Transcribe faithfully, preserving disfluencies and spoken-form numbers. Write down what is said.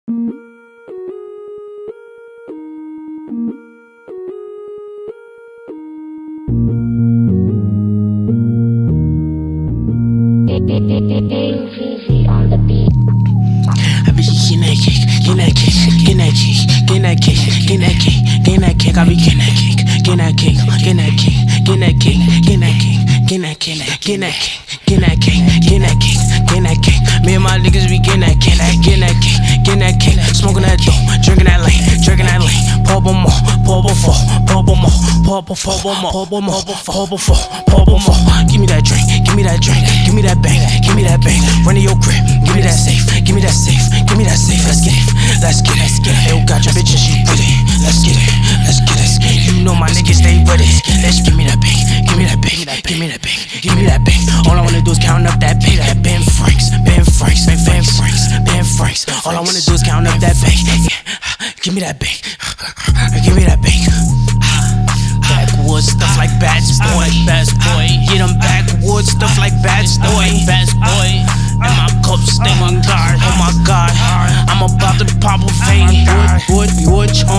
I be getting that cake, getting that cake, getting that cake, getting that cake, getting that cake, getting that cake, getting that cake, getting that cake, getting that cake, getting that cake. Me and my niggas be getting that cake, getting that cake, getting that cake, smoking that dope, drinking that lean, drinking that lean. Pop em more, pop em four, pop em more, pop em four, pop em more, pop em four, pop em four. Give me that drink, give me that drink, give me that bang, give me that bang. Run to your crib, give me that safe, give me that safe, give me that safe. Let's get it, let's get it, let's get it. Yo, got your bitch and she with it. Let's get it, let's get it. You know my niggas stay with it. Let's give me that bang, give me that bang, give me that bang, give me that bang. All I wanna do is count up that bang, that Ben Franks, Ben Franks, Ben Franks, Ben Franks. All I wanna do is count up that bang. Give me that bang, give me that bang. Backwoods stuff like Bats Boy, Bats Boy. Get them backwoods stuff like Bats Boy, Bats Boy. And my cup stay on guard, oh my God. I'm about to pop a vein, wood, wood, wood,